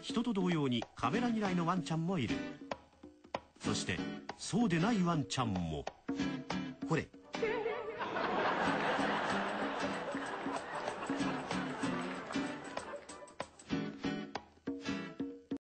人と同様にカメラ嫌いのワンちゃんもいる。そしてそうでないワンちゃんも。これ